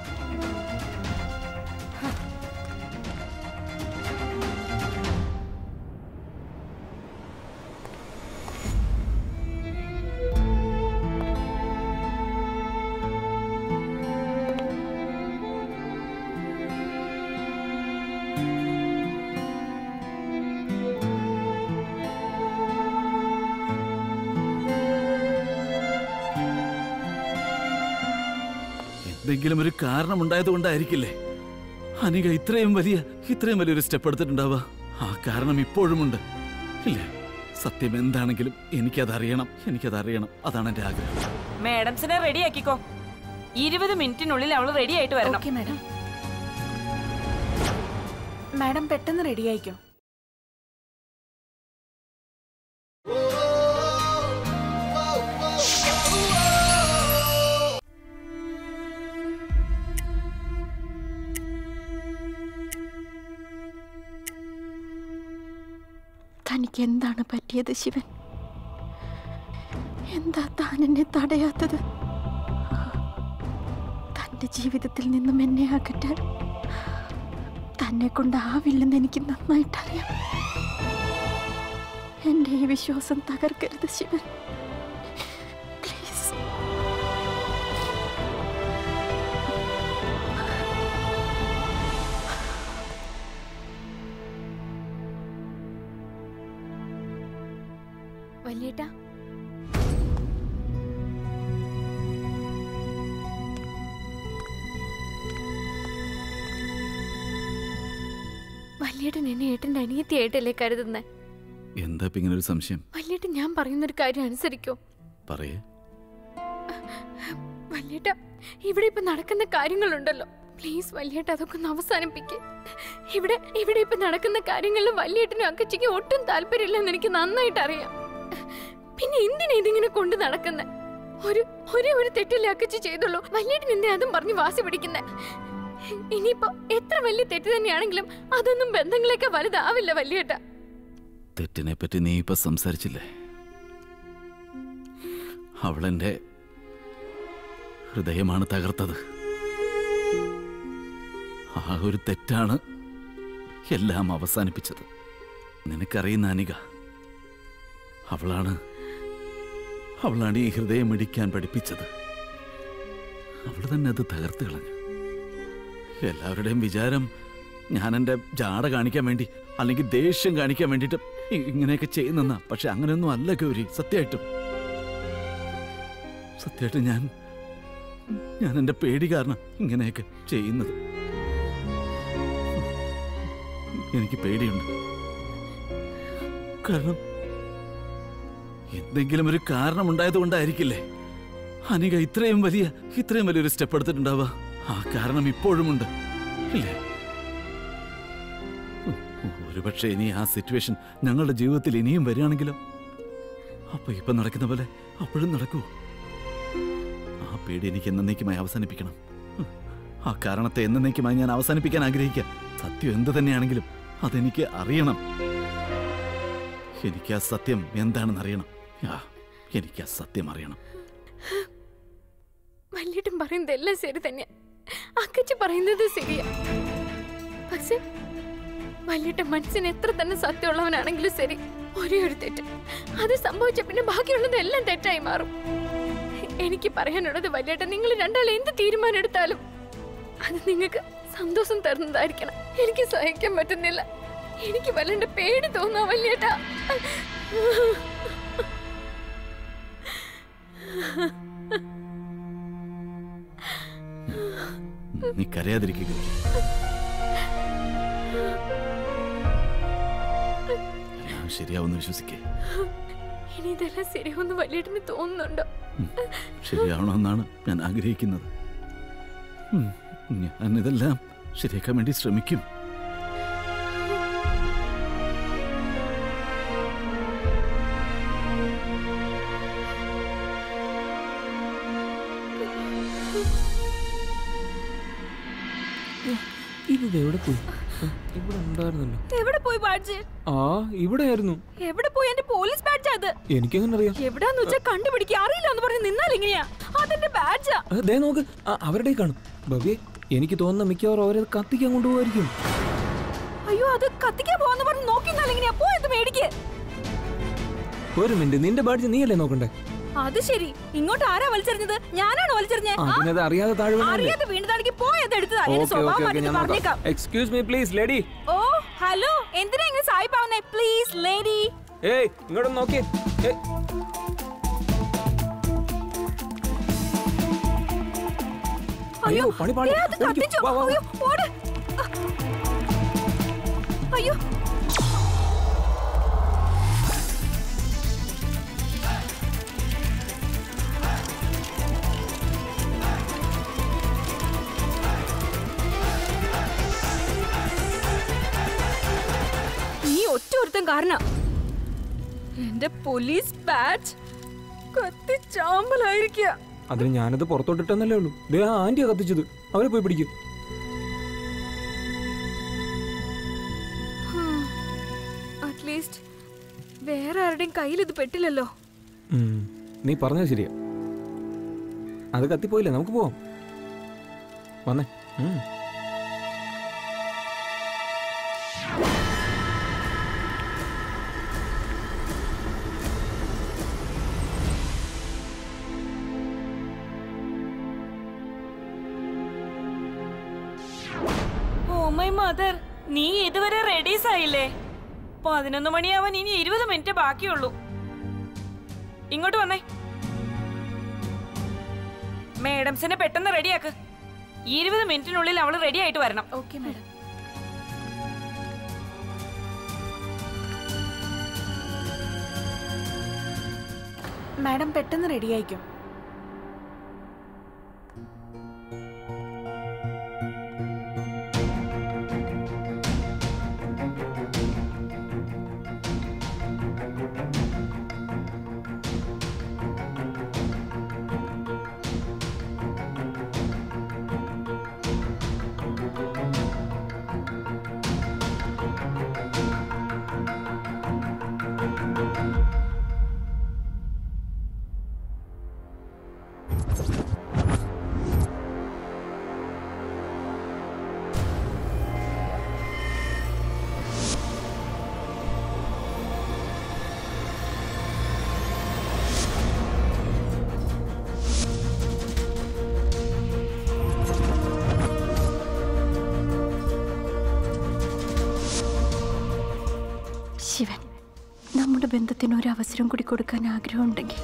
എന്തെങ്കിലും ഒരു കാരണം ഉണ്ടായത് കൊണ്ടായിരിക്കില്ലേ അനിക ഇത്രയും വലിയ ഇത്രയും വലിയൊരു സ്റ്റെപ്പ് എടുത്തിട്ടുണ്ടാവുക? ആ കാരണം ഇപ്പോഴുമുണ്ട് ഇല്ലേ? സത്യം എന്താണെങ്കിലും എനിക്കതറിയണം, എനിക്കതറിയണം. അതാണ് എന്റെ ആഗ്രഹം. മാഡംസിനെ റെഡി ആക്കിക്കോ. ഇരുപത് മിനിറ്റിനുള്ളിൽ അവള് റെഡി ആയിട്ട് വരണം. മാഡം മാഡം പെട്ടെന്ന് റെഡി ആയിക്കോ. എനിക്ക് എന്താണ് പറ്റിയത് ശിവൻ? എന്താ താൻ എന്നെ തടയാത്തത്? തൻ്റെ ജീവിതത്തിൽ നിന്നും എന്നെ അകറ്റാൻ തന്നെ കൊണ്ടാവില്ലെന്ന് എനിക്ക് നന്നായിട്ടറിയാം. എൻ്റെ ഈ വിശ്വാസം തകർക്കരുത് ശിവൻ, പ്ലീസ്. വല്യേട്ടാ, വല്യേട്ടൻ എന്നെ ഏട്ടന്റെ അനിയത്തിയായിട്ടല്ലേ കരുതുന്നേ? എന്താ ഇപ്പൊ ഇങ്ങനെ ഒരു സംശയം? വല്യേട്ടൻ ഞാൻ പറയുന്നൊരു കാര്യം അനുസരിക്കോ? പറയേ. വല്യേട്ട, ഇവിടെ ഇപ്പൊ നടക്കുന്ന കാര്യങ്ങളുണ്ടല്ലോ, പ്ലീസ് വല്യേട്ട അതൊക്കെ ഒന്ന് അവസാനിപ്പിക്കേ. ഇവിടെ ഇവിടെ ഇപ്പൊ നടക്കുന്ന കാര്യങ്ങളിൽ വല്യേട്ടനും അക്കച്ചിക്ക് ഒട്ടും താല്പര്യമില്ലെന്ന് എനിക്ക് നന്നായിട്ട് അറിയാം. പിന്നെ എന്തിനാ ഇതിങ്ങനെ കൊണ്ട് നടക്കുന്നേ? ഒരു ഒരേ ഒരു തെറ്റല്ലേ അക്കച്ചി ചെയ്തുള്ളൂ, വല്യേട്ടൻ എന്തിനാ അതും പറഞ്ഞ് വാസി പിടിക്കുന്നേ? ഇനിയിപ്പോ എത്ര വലിയ തെറ്റ് തന്നെയാണെങ്കിലും അതൊന്നും ബന്ധങ്ങളൊക്കെ വലുതാവില്ല വല്യേട്ട. തെറ്റിനെ പറ്റി നീ ഇപ്പൊ സംസാരിച്ചില്ലേ? അവളെന്റെ ഹൃദയമാണ് തകർത്തത്. ആ ഒരു തെറ്റാണ് എല്ലാം അവസാനിപ്പിച്ചത്. നിനക്കറിയുന്ന അനിക, അവളാണ് അവളാണ് ഈ ഹൃദയം ഇടിക്കാൻ പഠിപ്പിച്ചത്. അവൾ തന്നെ അത് തകർത്ത് കളഞ്ഞു. എല്ലാവരുടെയും വിചാരം ഞാൻ എൻ്റെ ജാട കാണിക്കാൻ വേണ്ടി അല്ലെങ്കിൽ ദേഷ്യം കാണിക്കാൻ വേണ്ടിയിട്ട് ഇങ്ങനെയൊക്കെ ചെയ്യുന്നെന്നാ. പക്ഷെ അങ്ങനെയൊന്നും അല്ല ഗൗരി. സത്യമായിട്ടും സത്യമായിട്ടും ഞാൻ ഞാൻ എൻ്റെ പേടി കാരണം ഇങ്ങനെയൊക്കെ ചെയ്യുന്നത്. എനിക്ക് പേടിയുണ്ട്. കാരണം എന്തെങ്കിലും ഒരു കാരണം ഉണ്ടായത് കൊണ്ടായിരിക്കില്ലേ അനിക ഇത്രയും വലിയ ഇത്രയും വലിയൊരു സ്റ്റെപ്പ് എടുത്തിട്ടുണ്ടാവുക. ആ കാരണം ഇപ്പോഴുമുണ്ട് ഇല്ലേ? ഒരുപക്ഷെ ഇനി ആ സിറ്റുവേഷൻ ഞങ്ങളുടെ ജീവിതത്തിൽ ഇനിയും വരികയാണെങ്കിലോ? അപ്പൊ ഇപ്പൊ നടക്കുന്ന പോലെ അപ്പോഴും നടക്കൂ. ആ പേടി എനിക്ക് എന്നേക്കുമായി അവസാനിപ്പിക്കണം. ആ കാരണത്തെ എന്നേക്കുമായി ഞാൻ അവസാനിപ്പിക്കാൻ ആഗ്രഹിക്കുക. സത്യം എന്ത് തന്നെയാണെങ്കിലും അതെനിക്ക് അറിയണം. എനിക്ക് ആ സത്യം എന്താണെന്ന് അറിയണം. എനിക്ക് ആ സത്യം അറിയണം. വല്യേട്ടൻ പറയുന്നത് എല്ലാം ശരി തന്നെയാ, അക്കച്ചി പറയുന്നത് ശരിയാ. പക്ഷെ വല്യേട്ടൻ മനസ്സിന് എത്ര തന്നെ സത്യമുള്ളവനാണെങ്കിലും ശരി, ഒരേ ഒരു തെറ്റ് അത് സംഭവിച്ച പിന്നെ ബാക്കിയുള്ളത് എല്ലാം തെറ്റായി മാറും. എനിക്ക് പറയാനുള്ളത് വല്യേട്ടൻ, നിങ്ങൾ രണ്ടാളും എന്ത് തീരുമാനം എടുത്താലും അത് നിങ്ങൾക്ക് സന്തോഷം തരുന്നതായിരിക്കണം. എനിക്ക് സഹിക്കാൻ പറ്റുന്നില്ല. എനിക്ക് വല്ലാണ്ട് പേടി തോന്നാ വല്യേട്ടാ. നീ കരയാതിരിക്കുക. എല്ലാം ശരിയാവുമെന്ന് വിശ്വസിക്കേ. ഇനി ഇതെല്ലാം ശരിയാവുമെന്ന് വല്യേട്ടന് തോന്നുന്നുണ്ടോ? ശരിയാവണമെന്നാണ് ഞാൻ ആഗ്രഹിക്കുന്നത്. ഞാൻ ഇതെല്ലാം ശരിയാക്കാൻ വേണ്ടി ശ്രമിക്കും. ഇത് എവിടെ പോയി? ഇവിടെ ഉണ്ടായിരുന്നല്ലോ. എവിടെ പോയി ബാഡ്ജ്? ആ ഇവിടെ ആയിരുന്നു. എവിടെ പോയി? എന്റെ പോലീസ് ബാഡ്ജ് അത്. എനിക്കെങ്ങനെ അറിയാം? എവിടാന്ന് വെച്ചാ കണ്ടുപിടിക്കുക. അറിയില്ല എന്ന് പറഞ്ഞ് നിന്നാൽ ഇങ്ങനെയാ. അതെന്റെ ബാഡ്ജാ. ദേ നോക്ക്, അവരുടെ കാണും. ഭവ്യെ, എനിക്ക് തോന്നുന്ന മിക്കവാറും അവരത് കത്തിക്കാൻ കൊണ്ടുപോകായിരിക്കും. അയ്യോ, അത് കത്തിക്കാൻ പോവാന്ന് പറഞ്ഞ് നോക്കിന്നാൽ എങ്ങനെയാ? പോയത് മേടിക്ക്. ഒരു മിനിറ്റ്, നിന്റെ ബാഡ്ജ് നീയല്ലേ നോക്കണ്ടേ? അത് ശരി. ഇങ്ങോട്ട് ആരാ വലിച്ചെറിഞ്ഞത്? ഞാനാണ് വലിച്ചെറിഞ്ഞേ. അറിയാതെ താഴെ അറിയാതെ വീണതാണെങ്കിൽ പോയത് എടുത്തതാ. പറഞ്ഞേക്കാം. Excuse me please lady. Oh hello, എന്തിനാ ഇങ്ങനെ സായിപ്പാവുന്നേ? Please lady. ഏയ് ഇങ്ങോട്ട് നോക്കിയേ. അയ്യോ പണി പാടി. അയ്യോ ഒറ്റ ഒരുത്തൻ കാരണം എന്റെ പോലീസ് ബാഡ്ജ് കത്തി ചാമ്പലായിരിക്കുക. അതിന് ഞാനത് പുറത്തോട്ടിട്ടെന്നല്ലേ ഉള്ളൂ. ദേ ആ ആന്റിയാ കത്തിച്ചത്. അവരെ പോയി പിടിക്കും. അറ്റ്ലീസ്റ്റ് കയ്യിൽ ഇത് പെട്ടില്ലല്ലോ. ഉം, നീ പറഞ്ഞത് ശരിയാ. അത് കത്തിപ്പോയില്ലേ, നമുക്ക് പോവാം. വന്നേ. ഉം. ഓ മൈ മദർ, നീ ഇതുവരെ റെഡീസ് ആയില്ലേ? പതിനൊന്ന് മണിയാവാൻ ഇനി ഇരുപത് മിനിറ്റ് ബാക്കിയുള്ളൂ. ഇങ്ങോട്ട് വന്നേ. മേഡംസിനെ പെട്ടെന്ന് റെഡിയാക്ക്. ഇരുപത് മിനിറ്റിനുള്ളിൽ അവള് റെഡി ആയിട്ട് വരണം. Okay madam. മാഡം പെട്ടെന്ന് റെഡി ആയിക്കും. ശിവൻ, നമ്മുടെ ബന്ധത്തിന് ഒരു അവസരം കൂടി കൊടുക്കാൻ ആഗ്രഹമുണ്ടെങ്കിൽ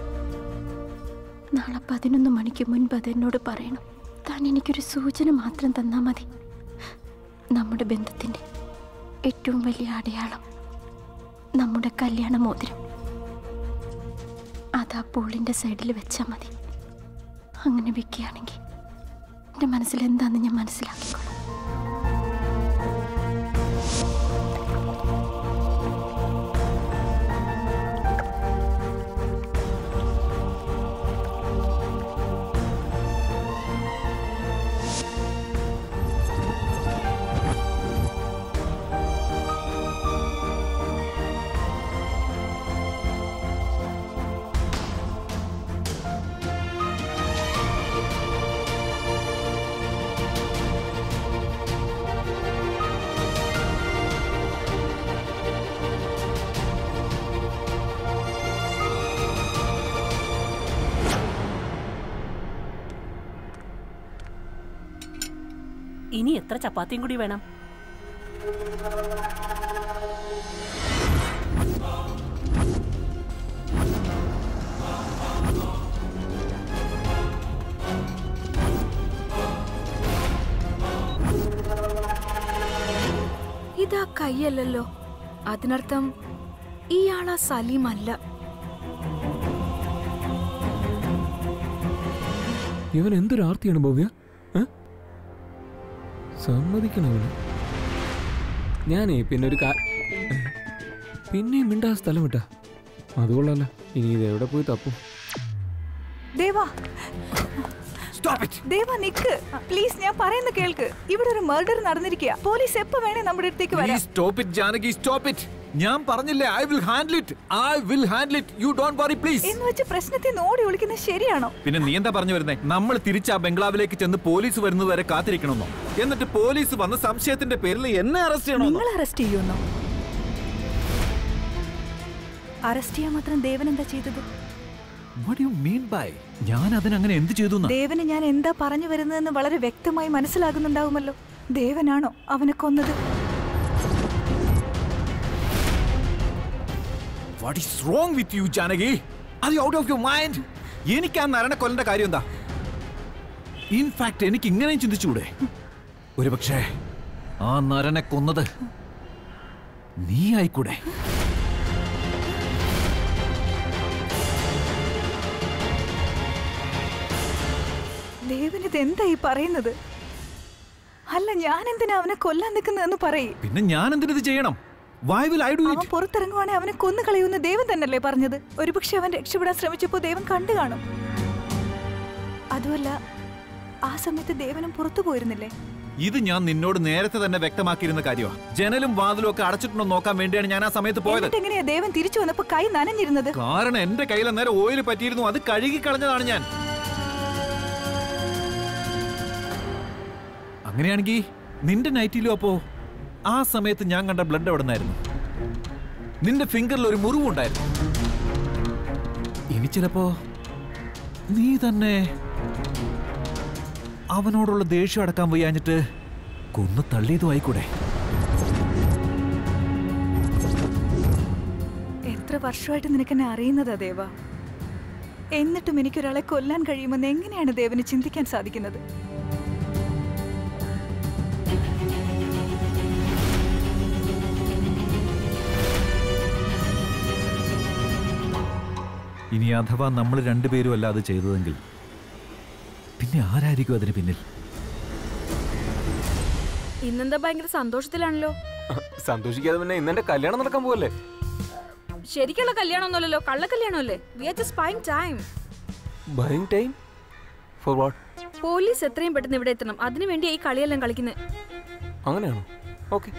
നാളെ പതിനൊന്ന് മണിക്ക് മുൻപ് അതെന്നോട് പറയണം. താൻ എനിക്കൊരു സൂചന മാത്രം തന്നാൽ മതി. നമ്മുടെ ബന്ധത്തിൻ്റെ ഏറ്റവും വലിയ അടയാളം നമ്മുടെ കല്യാണ മോതിരം. അത് ആ പൂളിൻ്റെ സൈഡിൽ വെച്ചാൽ മതി. അങ്ങനെ വെക്കുകയാണെങ്കിൽ എൻ്റെ മനസ്സിൽ എന്താണെന്ന് ഞാൻ മനസ്സിലാക്കിക്കോളാം. ഇനി എത്ര ചപ്പാത്തിയും കൂടി വേണം? ഇതാ കൈയല്ലല്ലോ. അതിനർത്ഥം ഇയാളാ സലീം അല്ല. ഇവൻ എന്തൊരു ആർത്തിയാണ് ഭവ്യ. സമ്മതിക്കണവന്. ഞാനേ പിന്നെ ഒരു കാ പിന്നെയും മിണ്ടാ സ്ഥലം വിട്ടാ അതുകൊള്ളല്ല. ഇനി ഇത് എവിടെ പോയി തപ്പും? ദേവാ, ദേവാ നിക്ക് പ്ലീസ്, ഞാൻ പറയുന്ന കേൾക്ക്. ഇവിടെ ഒരു മർഡർ നടന്നിരിക്കുക. പോലീസ് എപ്പോ വേണേ നമ്മുടെ അടുത്തേക്ക് വരാം. Stop it Janaki, stop it. ഞാൻ പറഞ്ഞില്ലേ, I will handle it, I will handle it, you don't worry please. എന്ന് വെച്ച് പ്രശ്നത്തെ ഓടി ഒളിക്കുന്നത് ശരിയാണോ? പിന്നെ നീ എന്താ പറഞ്ഞു വരുന്നേ? നമ്മൾ തിരിച്ച് ആ ബംഗ്ലാവിലേക്ക് ചെന്ന് പോലീസ് വരുന്നത് വരെ കാത്തിരിക്കണമെന്നോ? എന്നിട്ട് പോലീസ് വന്ന് സംശയത്തിന്റെ പേരിൽ എന്നെ അറസ്റ്റ് ചെയ്യണോ? നിങ്ങൾ അറസ്റ്റ് ചെയ്യുന്നോ? അറസ്റ്റ് ചെയ്യാൻ മാത്രം ദേവൻ എന്താ ചെയ്തത്? What do you mean by? ഞാൻ അതിനങ്ങനെ എന്ത് ചെയ്തു? ദേവന് ഞാൻ എന്താ പറഞ്ഞു വരുന്നതെന്ന് വളരെ വ്യക്തമായി മനസ്സിലാകുന്നുണ്ടാവുമല്ലോ. ദേവനാണോ അവനെ കൊന്നത്? What is wrong with you, Janaki? Are you out of your mind? എനിക്ക് ആ നരനെ കൊല്ലേണ്ട കാര്യം എന്താ? ഇൻഫാക്ട് എനിക്ക് ഇങ്ങനെയും ചിന്തിച്ചൂടെ? ഒരുപക്ഷേ ആ നരനെ കൊന്നത് നീ ആയിക്കൂടെ? ദേവൻ ഇത് എന്താ ഈ പറയുന്നത്? അല്ല, ഞാൻ എന്തിനാ അവനെ കൊല്ലാൻ നിൽക്കുന്നതെന്ന് പറയേ. പിന്നെ ഞാൻ എന്തിനത് ചെയ്യണം? Why will I do it? അവൻ പുറത്തിറങ്ങുവാണെ അവനെ കൊന്നു കളയുന്ന ദേവൻ തന്നെയല്ലേ പറഞ്ഞത്? ഒരുപക്ഷെ അവൻ രക്ഷപ്പെടാൻ ശ്രമിച്ചപ്പോ ദേവൻ കണ്ടു കാണും. അതുമല്ല, ആ സമയത്ത് ദേവനും പുറത്തു പോയിരുന്നില്ലേ? ഇത് ഞാൻ നിന്നോട് നേരത്തെ തന്നെ വ്യക്തമാക്കിയിരുന്ന കാര്യമാണ്. ജനലും വാതിലും ഒക്കെ അടച്ചിട്ടുണ്ടോ നോക്കാൻ വേണ്ടിയാണ് ഞാൻ ആ സമയത്ത് പോയത്. എങ്ങനെയാ ദേവൻ തിരിച്ചു വന്നപ്പോ കൈ നനഞ്ഞിരുന്നത്? കാരണം എന്റെ കയ്യിൽ അന്നേരം ഓയിൽ പറ്റിയിരുന്നു, അത് കഴുകി കളഞ്ഞതാണ് ഞാൻ. അങ്ങനെയാണെങ്കിൽ നിന്റെ നൈറ്റിലും അപ്പോ ആ സമയത്ത് ഞാൻ കണ്ട ബ്ലഡ് എവിടെ നിന്നായിരുന്നു? നിന്റെ ഫിംഗറിൽ ഒരു മുറിവുണ്ടായിരുന്നു. ഇനി ചിലപ്പോ നീ തന്നെ അവനോടുള്ള ദേഷ്യം അടക്കാൻ വയ്യാഞ്ഞിട്ട് കൊന്നു തള്ളിയതും ആയിക്കൂടെ? എത്ര വർഷമായിട്ട് നിനക്കെന്നെ അറിയുന്നതാ ദേവ, എന്നിട്ടും എനിക്കൊരാളെ കൊല്ലാൻ കഴിയുമെന്ന് എങ്ങനെയാണ് ദേവന് ചിന്തിക്കാൻ സാധിക്കുന്നത്? ഇനി അഥവാ നമ്മൾ രണ്ടുപേരും അല്ല അത് ചെയ്തതെങ്കിൽ പിന്നെ ആരായിരിക്കും അതിന് പിന്നിൽ? ഇന്നെന്താ ഭയങ്കര സന്തോഷത്തിലാണല്ലോ. സന്തോഷിക്കാതെ പിന്നെ ഇന്നെന്റെ കല്യാണം നടക്കാൻ പോവല്ലേ? ശരിക്കുള്ള കല്യാണം ഒന്നുമല്ലല്ലോ, കള്ള കല്യാണമല്ലേ. We are just buying time. Buying time for what? Police എത്രയും പെട്ടെന്ന് ഇവിടെ എത്തണം, അതിനു വേണ്ടി ഈ കളിയെല്ലാം കളിക്കുന്നത്. അങ്ങനെയാണോ? ഓക്കെ.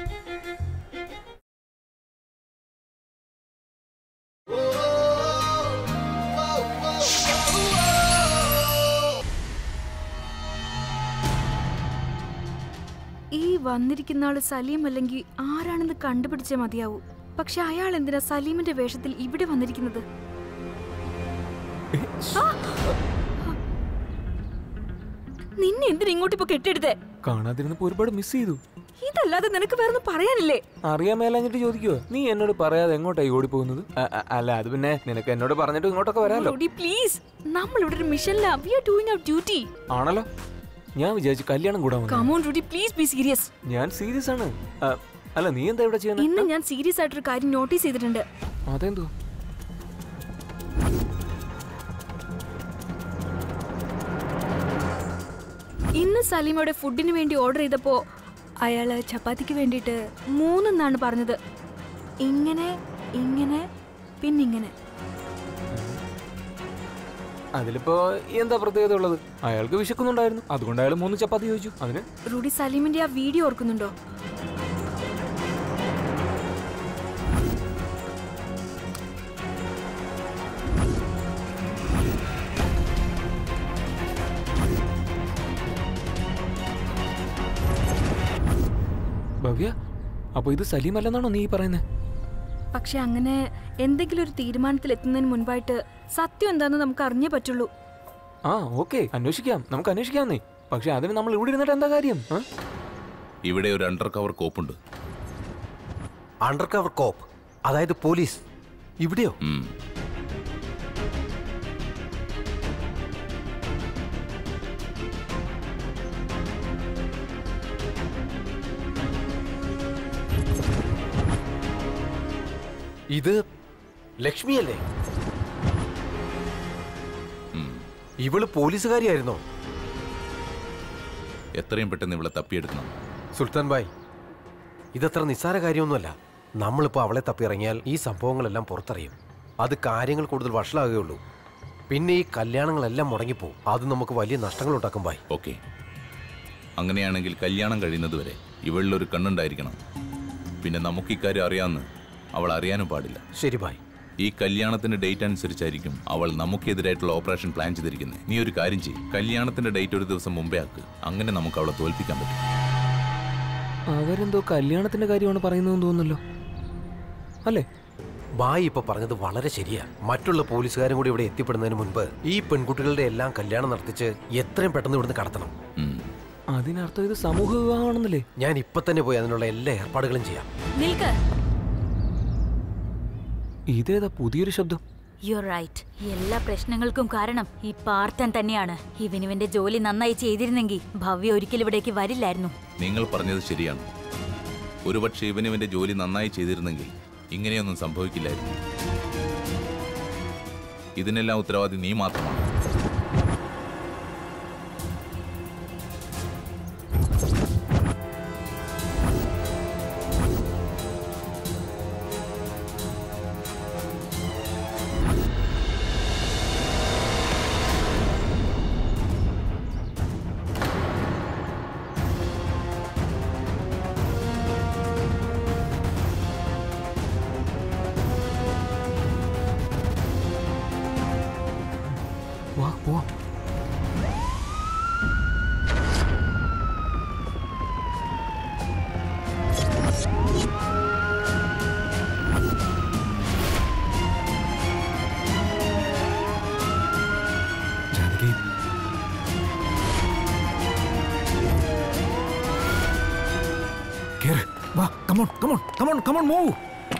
ഈ വന്നിരിക്കുന്ന ആള് സലീം അല്ലെങ്കിൽ ആരാണെന്ന് കണ്ടുപിടിച്ചേ മതിയാവൂ. പക്ഷെ അയാൾ എന്തിനാ സലീമിന്റെ വേഷത്തിൽ ഇവിടെ വന്നിരിക്കുന്നത്? നിന്നെ എന്തിനാ ഇങ്ങോട്ട് ഇപ്പൊ കെട്ടിയെടുത്തേ? കാണാതിരുന്നപ്പോ ഒരുപാട് മിസ് ചെയ്തു. ഇതല്ലാതെ നിനക്ക് വേറെ പറയാനില്ലേ? അറിയാൻ മേലാഞ്ഞിട്ട് ചോദിക്കുവോ? നീ എന്നോട് പറയാതെ എങ്ങോട്ടായി ഓടി പോകുന്നത്? അല്ല, അത് പിന്നെ നിനക്ക് എന്നോട് പറഞ്ഞിട്ട് ഇങ്ങോട്ടൊക്കെ വരാലോ. പ്ലീസ്, നമ്മൾ ഇവിടെ ഒരു മിഷനിലാ. We are doing our duty. ആണല്ലോ. ഞാൻ വിചാരിച്ചു കല്യാണം കൂടാൻ വന്നു. Come on Rudy, please be serious. ഞാൻ സീരിയസ് ആണ്. അല്ല, നീ എന്താ ഇവിടെ ചെയ്യുന്നത്? ഇന്ന് ഞാൻ സീരിയസ് ആയിട്ടൊരു കാര്യം നോട്ടീസ് ചെയ്തിട്ടുണ്ട്. അതെന്തോ? ഇന്ന് സലീമയുടെ ഫുഡിന് വേണ്ടി ഓർഡർ ചെയ്തപ്പോ അയാള് ചപ്പാത്തിക്ക് വേണ്ടിയിട്ട് മൂന്നെന്നാണ് പറഞ്ഞത്. ഇങ്ങനെ ഇങ്ങനെ പിന്നിങ്ങനെ. അതിലിപ്പോ എന്താ പ്രത്യേകത ഉള്ളത്? അയാൾക്ക് വിശക്കുന്നുണ്ടായിരുന്നു, അതുകൊണ്ട് അയാൾ മൂന്ന് ചപ്പാത്തി ചോദിച്ചു. അതിന് റൂഡി, സലീമിന്റെ ആ വീഡിയോ ഓർക്കുന്നുണ്ടോ? ഭവ്യ, അപ്പൊ ഇത് സലീം അല്ലെന്നാണോ നീ പറയുന്നത്? പക്ഷെ അങ്ങനെ എന്തെങ്കിലും ഒരു തീരുമാനത്തിൽ എത്തുന്നതിന് മുൻപായിട്ട് സത്യം എന്താന്ന് നമുക്ക് അറിഞ്ഞേ പറ്റുള്ളൂ. ആ ഓക്കെ, അന്വേഷിക്കാം, നമുക്ക് അന്വേഷിക്കാം. നീ പക്ഷെ അതിന് നമ്മൾ ഇവിടെ ഇരുന്നിട്ട് എന്താ കാര്യം? ഇവിടെ ഒരു അണ്ടർ കവർ കോപ്പുണ്ട്. Under cover cop? അതായത് പോലീസ് ഇവിടെയോ? ഇത് ലക്ഷ്മിയല്ലേ? ഇവള് പോലീസുകാരിയായിരുന്നോ? എത്രയും പെട്ടെന്ന് ഇവളെ തപ്പിയെടുക്കണം. സുൽത്താൻ ഭായ്, ഇതത്ര നിസ്സാര കാര്യമൊന്നുമല്ല. നമ്മളിപ്പോൾ അവളെ തപ്പിയിറങ്ങിയാൽ ഈ സംഭവങ്ങളെല്ലാം പുറത്തറിയും. അത് കാര്യങ്ങൾ കൂടുതൽ വഷളാകുകയുള്ളൂ. പിന്നെ ഈ കല്യാണങ്ങളെല്ലാം മുടങ്ങിപ്പോവും. അത് നമുക്ക് വലിയ നഷ്ടങ്ങൾ ഉണ്ടാക്കും ഭായ്. ഓക്കെ, അങ്ങനെയാണെങ്കിൽ കല്യാണം കഴിയുന്നത് വരെ ഇവളിലൊരു കണ്ണുണ്ടായിരിക്കണം. പിന്നെ നമുക്ക് ഇക്കാര്യം അറിയാമെന്ന് അവൾ അറിയാനും പാടില്ല. ശരി ഭായ്. ഈ കല്യാണത്തിന്റെ ഡേറ്റ് അനുസരിച്ചായിരിക്കും അവൾ നമുക്കെതിരായിട്ടുള്ള ഓപ്പറേഷൻ പ്ലാൻ ചെയ്തിരിക്കുന്നത്. നീ ഒരു കാര്യം ചെയ്യും, കല്യാണത്തിന്റെ ഡേറ്റ് ഒരു ദിവസം മുമ്പേ ആക്ക്. അങ്ങനെ നമുക്ക് അവളെ തോൽപ്പിക്കാൻ പറ്റും. അവരെന്തോ കല്യാണത്തിന്റെ കാര്യമാണ് പറയുന്നതെന്ന് തോന്നുന്നല്ലോ, അല്ലേ? ഭായ് ഇപ്പൊ പറഞ്ഞത് വളരെ ശരിയാ. മറ്റുള്ള പോലീസുകാരും കൂടി ഇവിടെ എത്തിപ്പെടുന്നതിന് മുൻപ് ഈ പെൺകുട്ടികളുടെ എല്ലാം കല്യാണം നടത്തിച്ച് എത്രയും പെട്ടെന്ന് ഇവിടുന്ന് കടത്തണം. അതിനർത്ഥം ഇത് സമൂഹ വിവാഹമാണെന്നല്ലേ? ഞാൻ ഇപ്പൊ തന്നെ പോയി അതിനുള്ള എല്ലാ ഏർപ്പാടുകളും ചെയ്യാം. നിൽക്ക്. ഇതേതാ പുതിയൊരു ശബ്ദം? You right. എല്ലാ പ്രശ്നങ്ങൾക്കും കാരണം ഈ പാർത്തൻ തന്നെയാണ്. ഇവനിവന്റെ ജോലി നന്നായി ചെയ്തിരുന്നെങ്കിൽ ഭവ്യ ഒരിക്കലും ഇവിടേക്ക് വരില്ലായിരുന്നു. നിങ്ങൾ പറഞ്ഞത് ശരിയാണ്. ഒരുപക്ഷെ ഇവനിവന്റെ ജോലി നന്നായി ചെയ്തിരുന്നെങ്കിൽ ഇങ്ങനെയൊന്നും സംഭവിക്കില്ലായിരുന്നു. ഇതിനെല്ലാം ഉത്തരവാദി നീ മാത്രമാണ്. കേറ്. വാ, come on, come on, come on, come on, move.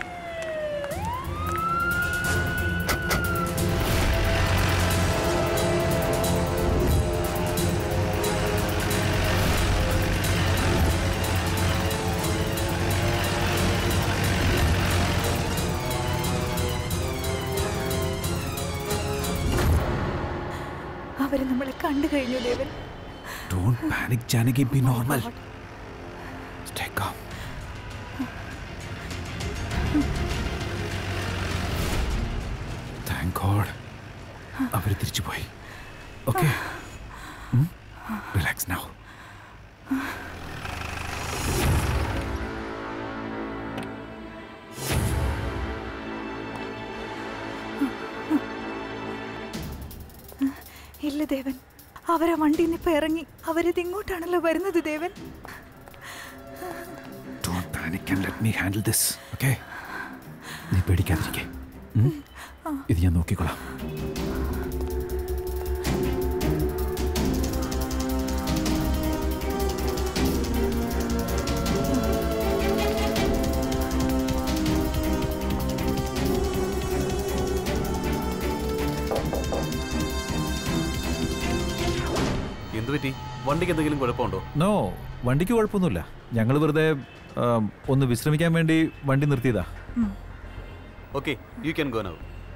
അവര് നമ്മളെ കണ്ടു കഴിഞ്ഞു ദേവൻ. Don't panic, Janaki. Be normal. Stay calm. Thank God. അവര് തിരിച്ചു പോയി. Okay. Hmm? Relax now. ഇല്ല ദേവൻ, അവരെ വണ്ടിയിൽ നിന്ന് ഇപ്പൊ ഇറങ്ങി. അവരിത് ഇങ്ങോട്ടാണല്ലോ വരുന്നത് ദേവൻ. Don't panic and let me handle this. Okay? നീ പേടിക്കാതിരിക്കേ. ഇത് ഞാൻ നോക്കിക്കോളാം. വണ്ടിക്ക് എന്തെങ്കിലും കുഴപ്പമുണ്ടോ? നോ, വണ്ടിക്ക് കുഴപ്പമൊന്നുമില്ല. ഞങ്ങൾ വെറുതെ ഒന്ന് വിശ്രമിക്കാൻ വേണ്ടി വണ്ടി നിർത്തിയതാ. Okay, you can go now.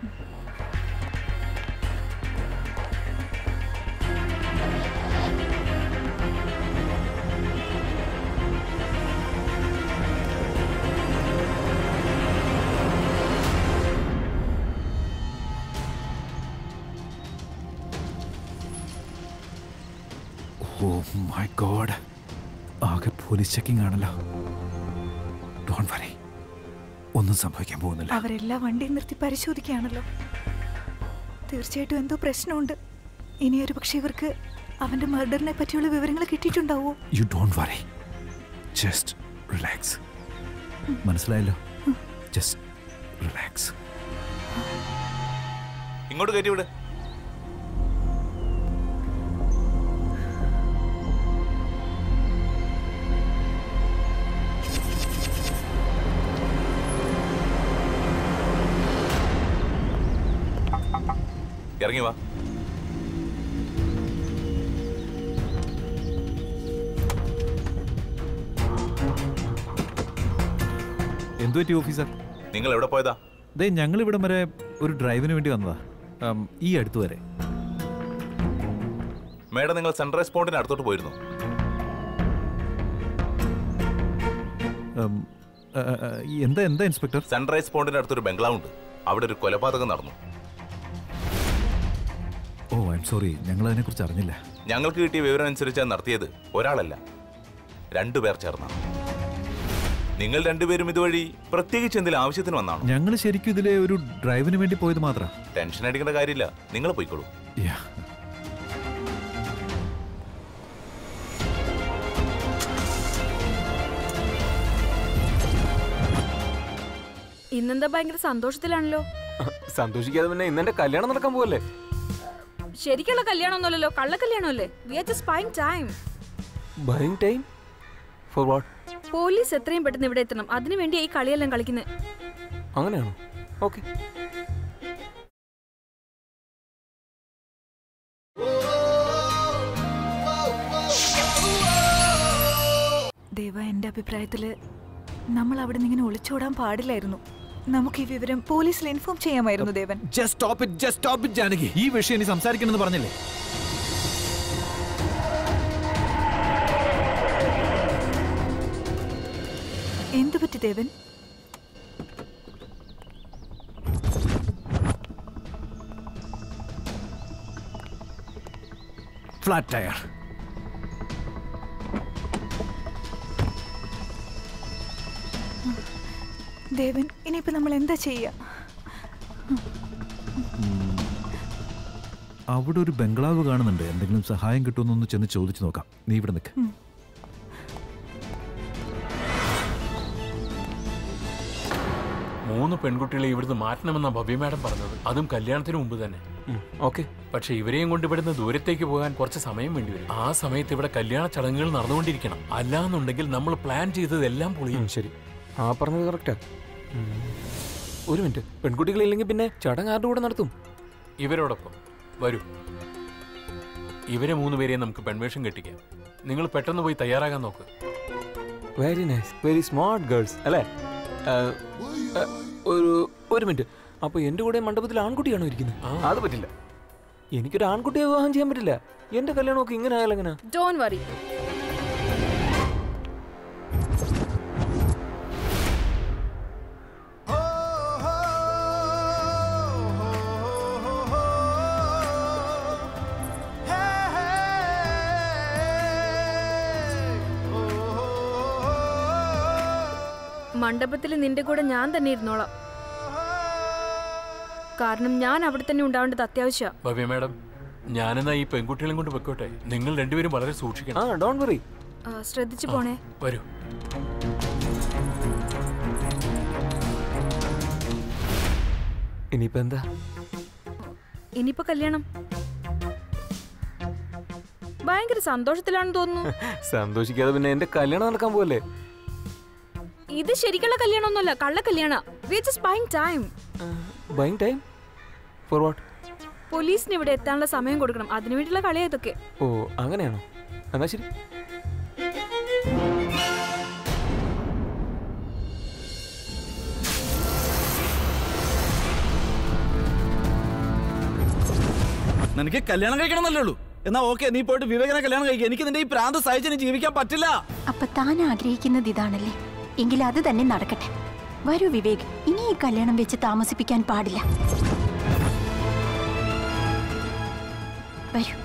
Oh my God. ആകെ പോലീസ് ചെക്കിംഗ് ആണല്ലോ. Don't worry. ഒന്നും സംഭവിക്കാൻ പോകുന്നില്ല. അവരെല്ലാം വണ്ടി നിർത്തി പരിശോധിക്കുകയാണല്ലോ. തീർച്ചയായിട്ടും എന്തോ പ്രശ്നമുണ്ട്. ഇനി ഒരു പക്ഷേ ഇവർക്ക് അവന്റെ മർഡറിനെ പറ്റിയുള്ള വിവരങ്ങൾ കിട്ടിയിട്ടുണ്ടാവോ? You don't worry. Just relax. മനസ്സിലായല്ലോ? Just relax. ഇങ്ങോട്ട് കയറ്റി വിട്. ഇറങ്ങി വാ. എന്തു പറ്റി ഓഫീസർ? നിങ്ങൾ എവിടെ പോയതാ? ദേ ഞങ്ങൾ ഇവിടം വരെ ഒരു ഡ്രൈവിന് വേണ്ടി വന്നതാ. ഈ അടുത്ത് വരെ. മേഡം, നിങ്ങൾ സൺറൈസ് പോണ്ടിന് അടുത്തോട്ട് പോയിരുന്നു? എന്താ എന്താ ഇൻസ്പെക്ടർ? സൺറൈസ് പോണ്ടിന് അടുത്തൊരു ബംഗ്ലാവ് ഉണ്ട്. അവിടെ ഒരു കൊലപാതകം നടന്നു. ഓ, ഐ എം സോറി, ഞങ്ങൾ അതിനെക്കുറിച്ച് അറിഞ്ഞില്ല. ഞങ്ങൾക്ക് കിട്ടിയ വിവരം അനുസരിച്ച് നടത്തിയത് ഒരാളല്ല, രണ്ടുപേർ ചേർന്നാണ്. നിങ്ങൾ രണ്ടുപേരും ഇതുവഴി പ്രത്യേകിച്ച് എന്തെങ്കിലും ആവശ്യത്തിന് വന്നാണ്? ഞങ്ങൾ ശരിക്കും ഇതിലെ ഒരു ഡ്രൈവിന് വേണ്ടി പോയത് മാത്രം. ടെൻഷൻ അടിക്കേണ്ട കാര്യമില്ല, നിങ്ങൾ പോയിക്കോളൂ. ഇന്നെന്താ ഭയങ്കര സന്തോഷത്തിലാണല്ലോ. സന്തോഷിക്കാതെ പിന്നെ ഇന്നെന്റെ കല്യാണം നടക്കാൻ പോവല്ലേ? ശരിക്കുള്ള കല്യാണമൊന്നുമല്ലല്ലോ, കള്ളക്കല്യാണമല്ലേ. We are just buying time. Buying time for what? Police എത്രയും പെട്ടെന്ന് ഇവിടെ എത്തണം, അതിനു വേണ്ടി ഈ കളിയെല്ലാം കളിക്കുന്നത്. അങ്ങനെയാണോ? ഓക്കെ. ദേവ, എന്റെ അഭിപ്രായത്തില് നമ്മൾ അവിടെ നിന്ന് ഇങ്ങനെ ഒളിച്ചോടാൻ പാടില്ലായിരുന്നു. നമുക്ക് ഈ വിവരം പോലീസിൽ ഇൻഫോം ചെയ്യാമായിരുന്നു ദേവൻ. Just stop it, just stop it, Janaki. ഈ വിഷയം ഇനി സംസാരിക്കണമെന്ന് പറഞ്ഞില്ലേ? എന്തു പറ്റി ദേവൻ? Flat tyre. ദേവൻ, ഇനിയിപ്പോ നമ്മൾ എന്താ ചെയ്യാ? അവിടെ ഒരു ബംഗ്ലാവ് കാണുന്നുണ്ട്. എന്തെങ്കിലും സഹായം കിട്ടുമെന്നൊന്ന് ചെന്ന് ചോദിച്ചു നോക്കാം. നീ ഇവിടെ നിൽക്ക്. മൂന്ന് പെൺകുട്ടികളെ ഇവിടുന്ന് മാറ്റണമെന്നാ ഭവ്യ മാഡം പറഞ്ഞത്, അതും കല്യാണത്തിന് മുമ്പ് തന്നെ. ഓക്കെ. പക്ഷെ ഇവരെയും കൊണ്ട് ഇവിടുന്ന് ദൂരത്തേക്ക് പോകാൻ കുറച്ച് സമയം വേണ്ടി വരും. ആ സമയത്ത് ഇവിടെ കല്യാണ ചടങ്ങുകൾ നടന്നുകൊണ്ടിരിക്കണം. അല്ലാന്നുണ്ടെങ്കിൽ നമ്മൾ പ്ലാൻ ചെയ്തതെല്ലാം പൊളിയും. ശരി, ആ പറഞ്ഞത് കറക്റ്റാ. ഒരു മിനിറ്റ്, പെൺകുട്ടികളില്ലെങ്കിൽ പിന്നെ ചടങ്ങ് ആരുടെ കൂടെ നടത്തും? ഇവരോടൊപ്പം വരൂ. ഇവരെ മൂന്ന് പേരെയും നമുക്ക് പെൺവേഷം കെട്ടിക്കാം. നിങ്ങൾ പെട്ടെന്ന് പോയി തയ്യാറാകാൻ നോക്ക്. Very nice, very smart girls അല്ലേ? ഒരു ഒരു മിനിറ്റ്, അപ്പൊ എന്റെ കൂടെ മണ്ഡപത്തിൽ ആൺകുട്ടിയാണോ ഇരിക്കുന്നത്? അത് പറ്റില്ല, എനിക്കൊരു ആൺകുട്ടിയെ വിവാഹം ചെയ്യാൻ പറ്റില്ല. എന്റെ കല്യാണമൊക്കെ ഇങ്ങനെ ആയാലും എങ്ങനെ? Don't worry. മണ്ഡപത്തിൽ നിന്റെ കൂടെ ഞാൻ തന്നെ ഇരുന്നോളാം. കാരണം ഞാൻ അവിടെ തന്നെ ഉണ്ടാവേണ്ടത് അത്യാവശ്യം. ഭവ്യ മാഡം, ഞാനെന്നാ ഈ പെൺകുട്ടികളെ കൊണ്ട് വെക്കോട്ടെ. നിങ്ങൾ രണ്ടുപേരും വളരെ സൂക്ഷിക്കണം. Don't worry. ശ്രദ്ധിച്ചു പോണേ. വരൂ. ഇനിയിപ്പോ എന്താ? ഇനിയിപ്പോ കല്യാണം. ഭയങ്കര സന്തോഷത്തിലാണെന്ന് തോന്നുന്നു. സന്തോഷിക്കാതെ പിന്നെ എന്റെ കല്യാണം നടക്കാൻ പോവല്ലേ? ഇത് ശരിക്കുള്ള കല്യാണമൊന്നുമല്ല, കള്ള കല്യാണ. We are just buying time. Buying time? For what? പോലീസിന് ഇവിടെ എത്താനുള്ള സമയം കൊടുക്കണം. അതിനു വേണ്ടിയുള്ള കളിയാ ഇതൊക്കെ. ഓ അങ്ങനെയാണോ? എന്നാ ശരി. നിനക്ക് കല്യാണം കഴിക്കണമെന്നല്ലേ ഉള്ളൂ? എന്നാ ഓക്കെ, നീ പോയിട്ട് വിവേകനെ കല്യാണം കഴിക്കുക. എനിക്ക് നിന്റെ ഈ പ്രാന്ത് സഹിച്ച് ജീവിക്കാൻ പറ്റില്ല. അപ്പൊ താൻ ആഗ്രഹിക്കുന്നത് ഇതാണല്ലേ? എങ്കിൽ അത് തന്നെ നടക്കട്ടെ. വരൂ വിവേക്, ഇനി ഈ കല്യാണം വെച്ച് താമസിപ്പിക്കാൻ പാടില്ല. വരൂ.